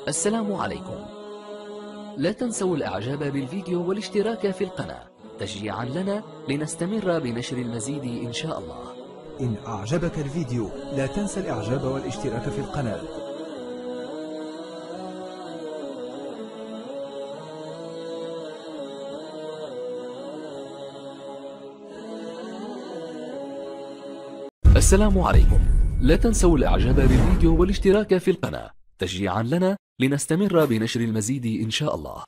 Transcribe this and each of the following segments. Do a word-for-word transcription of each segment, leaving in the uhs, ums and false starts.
السلام عليكم. لا تنسوا الاعجاب بالفيديو والاشتراك في القناة تشجيعا لنا لنستمر بنشر المزيد ان شاء الله. إن أعجبك الفيديو لا تنسى الإعجاب والاشتراك في القناة. السلام عليكم. لا تنسوا الاعجاب بالفيديو والاشتراك في القناة تشجيعا لنا لنستمر بنشر المزيد ان شاء الله.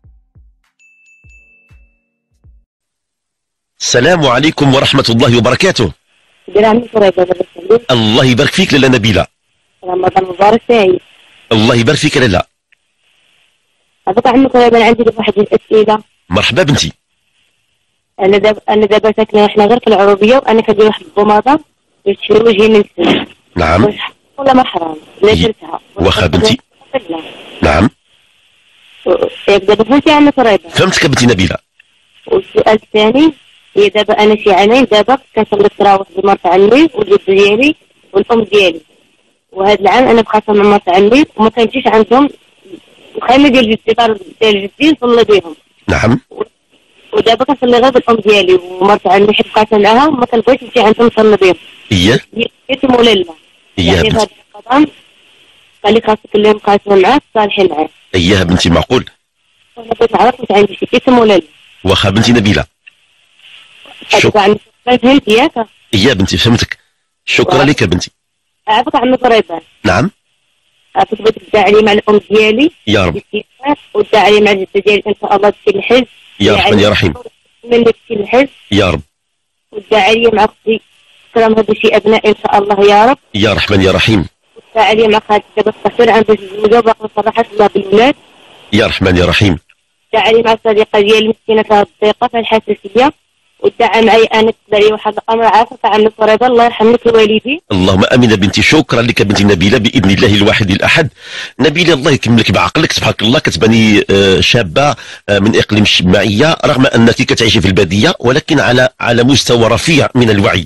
السلام عليكم ورحمة الله وبركاته. الله يبارك فيك لاله نبيلة. رمضان مبارك سعيد. الله يبارك فيك لاله. أبقى عمك أنا عندي واحد الأسئلة. مرحبا بنتي. أنا داب أنا دابا ساكنة إحنا غير في العروبية وأنا كندير واحد البوماضة يشفي وجهي من السن. نعم. ولا ما حرام؟ لا درتها. واخا بنتي. نعم. دابا فهمتي عندنا قريبة. فهمتك بنتي نبيلة. والسؤال الثاني هي دابا أنا شي عامين دابا كنصلي التراويح بمرت عمي والجد ديالي والأم ديالي. وهذا العام أنا بقيت مع مرت عمي وما كنمشيش عندهم الخيمة ديال جدي دار ديال جدي نصلي بهم. نعم. ودابا كنصلي غير بالام ديالي ومرت عمي حيت بقيت معاها وما كنبغيش نمشي عندهم نصلي بهم. اييه. يتم ولا لا؟ اييه يعني بنتي. هذا القضاء قال لي خاصك اللي مقاسمه معاك صالحين معاك. اييه بنتي معقول. انا بغيت نعرف واش عندي شي يتم ولا لا؟ واخا بنتي نبيلة. شكرا. عندي فهمت ياك؟ اييه بنتي فهمتك. شكرا لك بنتي. عافاك عمي قريبان. نعم. عافاك بغيت تدعي لي مع الام ديالي. يا رب. وتدعي لي مع الجده ديالي ان شاء الله تمشي للحج. يا رحمن يا رحيم. من تمشي للحج. يا رب. وتدعي لي مع اختي كرام هادو شي ابناء ان شاء الله يا رب. يا رحمن يا رحيم. وتدعي لي مع خالتي دابا الصغير عندها زوجه وباقي ما صرحتش الله بالولاد. يا رحمن يا رحيم. تدعي لي مع الصديقه ديالي مسكينه في هاد الضيقه في الحساسيه. وتدعى معي انا تدعي واحد الامر عافاك عمي قريبه الله يرحم لك الوالدين. اللهم امين بنتي. شكرا لك بنتي نبيلة باذن الله الواحد الاحد. نبيلة الله يكملك بعقلك تبارك الله. كتباني شابه من اقليم الشماعيه رغم انك كتعيشي في الباديه ولكن على على مستوى رفيع من الوعي.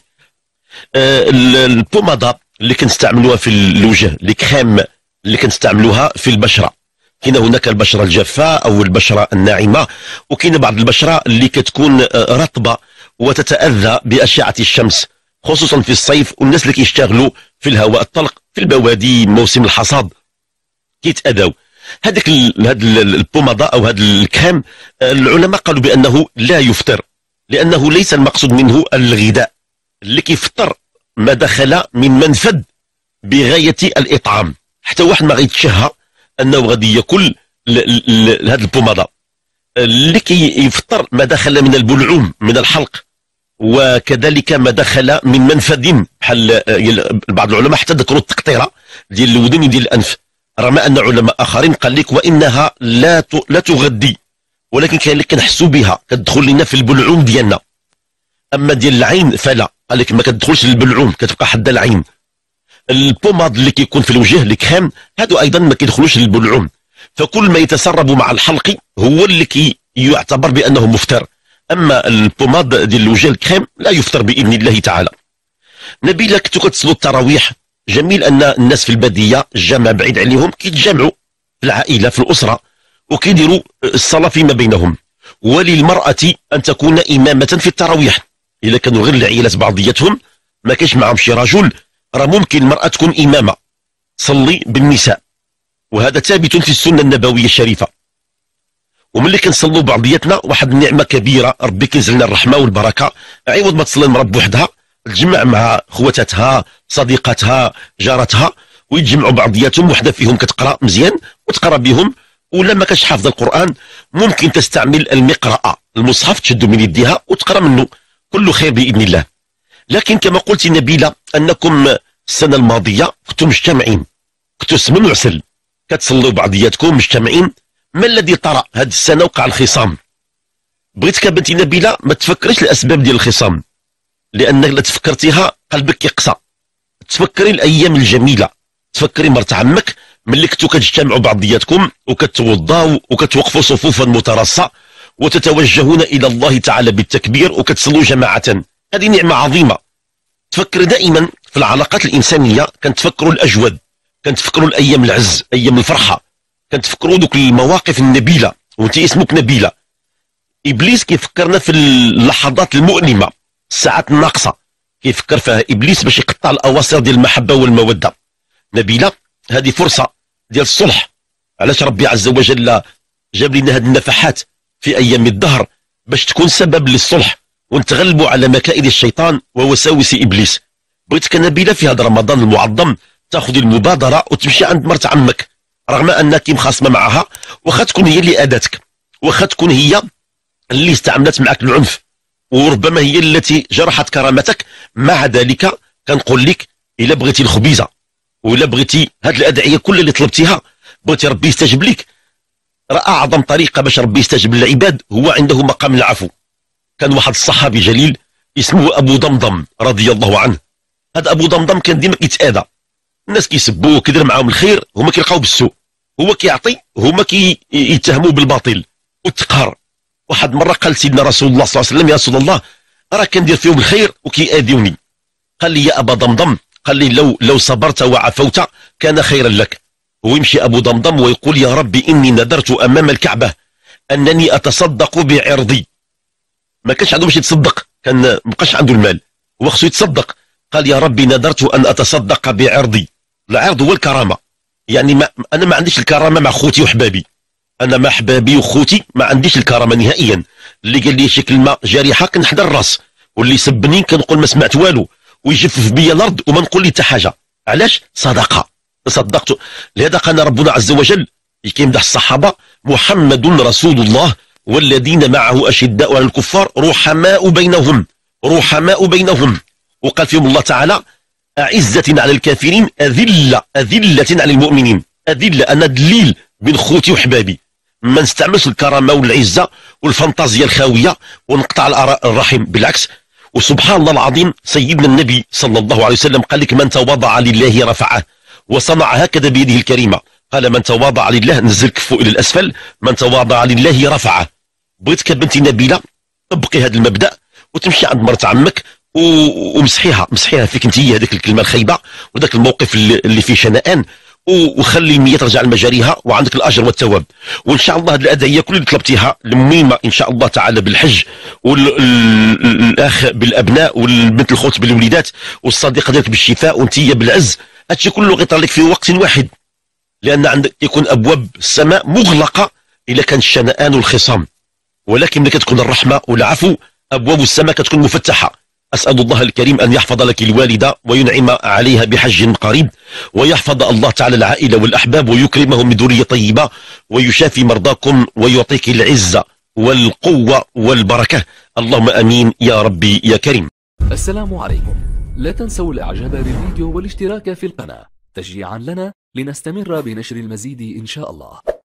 البوماضه اللي كنستعملوها في الوجه الكريم اللي كنستعملوها في البشره كاين هناك البشره الجافه او البشره الناعمه وكاين بعض البشره اللي كتكون رطبه وتتاذى باشعه الشمس خصوصا في الصيف والناس اللي كيشتغلوا في الهواء الطلق في البوادي موسم الحصاد كيتاذوا. هذاك هذا البوماضه او هذا الكريم العلماء قالوا بانه لا يفطر لانه ليس المقصود منه الغذاء اللي كيفطر ما دخل من منفذ بغايه الاطعام. حتى واحد ما غيتشهى انه غادي ياكل هذه البوماضه اللي كيفطر ما دخل من البلعوم من الحلق وكذلك ما دخل من منفذ بحال بعض العلماء حتى ذكروا التقطيره ديال الودن ديال الانف رغم ان علماء اخرين قال لك وانها لا لا تغذي ولكن كاين اللي كنحسوا بها كتدخل لنا في البلعوم ديالنا. اما ديال العين فلا قال لك ما كتدخلش للبلعوم كتبقى حدا العين. البوماد اللي كيكون في الوجه الكريم هادو ايضا ما كيدخلوش للبلعوم فكل ما يتسرب مع الحلق هو اللي كي يعتبر بانه مفطر. اما البوماد ديال الوجه الكريم لا يفطر باذن الله تعالى. نبيلة كنتو كتصلوا التراويح جميل ان الناس في الباديه الجامع بعيد عليهم كيتجمعوا في العائله في الاسره وكيديروا الصلاه فيما بينهم. وللمراه ان تكون امامه في التراويح الا كانوا غير العائلات بعضياتهم ما كاينش معهم شي رجل راه ممكن المراه تكون امامه تصلي بالنساء وهذا ثابت في السنه النبويه الشريفه. وملي كنصلوا بعضياتنا واحد النعمه كبيره ربي كينزل لنا الرحمه والبركه عوض ما تصلي المراه بوحدها تجمع مع خواتاتها صديقاتها جارتها ويتجمعوا بعضياتهم وحده فيهم كتقرا مزيان وتقرا بهم ولا ما كانش حافظ القران ممكن تستعمل المقرأة المصحف تشدو من يديها وتقرا منه كله خير باذن الله. لكن كما قلت نبيلة انكم السنه الماضيه كنتم مجتمعين كنتوا سمن وعسل كتصلوا بعضياتكم مجتمعين. ما الذي طرأ هذه السنه وقع الخصام؟ بغيتك بنتي نبيلة ما تفكريش الاسباب ديال الخصام لانك لا تفكرتيها قلبك يقسى. تفكري الايام الجميله تفكري مرت عمك ملي كنتوا كتجتمعوا بعضياتكم وكتوضاو وكتوقفوا صفوفا مترصه وتتوجهون الى الله تعالى بالتكبير وكتصلوا جماعه. هذه نعمه عظيمه. تفكر دائما في العلاقات الانسانيه كنتفكروا الاجود كنتفكروا الايام العز ايام الفرحه كنتفكروا دوك المواقف النبيله، وانت اسمك نبيله. ابليس كيفكرنا في اللحظات المؤلمه، الساعات الناقصه، كيفكر فيها ابليس باش يقطع الاواصر ديال المحبه والموده. نبيله هذه فرصه ديال الصلح. علاش ربي عز وجل جاب لنا هذه النفحات في ايام الدهر؟ باش تكون سبب للصلح ونتغلبوا على مكائد الشيطان ووساوس ابليس. بغيتك نبيله في هذا رمضان المعظم تاخذ المبادره وتمشي عند مرت عمك، رغم انك مخاصمه معها، واخا تكون هي اللي اذتك، واخا تكون هي اللي استعملت معك العنف، وربما هي التي جرحت كرامتك. مع ذلك كنقول لك الا بغيتي الخبيزه ولا بغيتي هاد الادعيه كل اللي طلبتيها، بغيتي ربي يستجب لك، راه اعظم طريقه باش ربي يستجب للعباد هو عنده مقام العفو. كان واحد الصحابي جليل اسمه ابو ضمضم رضي الله عنه. هذا ابو ضمضم كان ديما كيتاذى، الناس كيسبوه كيدير معاهم الخير، هما كيلقاو بالسوء، هو كيعطي هما كيتهموه بالباطل والتقهر. واحد مره قال سيدنا رسول الله صلى الله عليه وسلم: يا رسول الله راه كندير فيهم الخير وكيأذوني. قال لي: يا ابا ضمضم، قال لي لو لو صبرت وعفوت كان خيرا لك. ويمشي ابو ضمضم ويقول: يا ربي اني نذرت امام الكعبه انني اتصدق بعرضي. ما كانش عنده باش يتصدق، كان ما بقاش عنده المال، هو خصو يتصدق. قال: يا ربي نذرت ان اتصدق بعرضي. العرض هو الكرامه، يعني ما انا ما عنديش الكرامه مع خوتي وحبابي، انا مع حبابي وخوتي ما عنديش الكرامه نهائيا. اللي قال لي شي كلمه جارحه كنحدى الراس، واللي سبني كنقول ما سمعت والو، ويجفف بيا الارض وما نقول لي حتى حاجه. علاش؟ صدقه، تصدقت. لهذا قال ربنا عز وجل كيمدح الصحابه: محمد رسول الله والذين معه اشداء على الكفار رحماء بينهم، رحماء بينهم. وقال فيهم الله تعالى: أعزة على الكافرين أذلة أذلة على المؤمنين. أذلة، أنا دليل بين خوتي وحبابي، ما نستعملش الكرامة والعزة والفانتازيا الخاوية ونقطع الرحم، بالعكس. وسبحان الله العظيم سيدنا النبي صلى الله عليه وسلم قال لك: من تواضع لله رفعه، وصنع هكذا بيده الكريمة. قال: من تواضع لله نزل كفه إلى الأسفل، من تواضع لله رفعه. بغيتك بنتي نبيلة طبقي هذا المبدأ وتمشي عند مرت عمك ومسحيها، مسحيها فيك انت هذيك الكلمه الخايبه وذاك الموقف اللي فيه شنآن، وخلي النيه ترجع لمجاريها وعندك الاجر والثواب. وان شاء الله هذه الادعيه كل اللي طلبتيها الميمه ان شاء الله تعالى بالحج، والاخ بالابناء، والبنت الخوت بالوليدات، والصديقه ديالك بالشفاء، وانت بالعز، هادشي كله غيطرى لك في وقت واحد، لان عندك يكون ابواب السماء مغلقه الا كان الشنآن والخصام، ولكن ملي كتكون الرحمه والعفو ابواب السماء كتكون مفتحه. أسأل الله الكريم أن يحفظ لك الوالدة وينعم عليها بحج قريب، ويحفظ الله تعالى العائلة والأحباب ويكرمهم بذرية طيبة، ويشافي مرضاكم ويعطيك العزة والقوة والبركة. اللهم أمين يا ربي يا كريم. السلام عليكم. لا تنسوا الإعجاب بالفيديو والاشتراك في القناة تشجيعا لنا لنستمر بنشر المزيد إن شاء الله.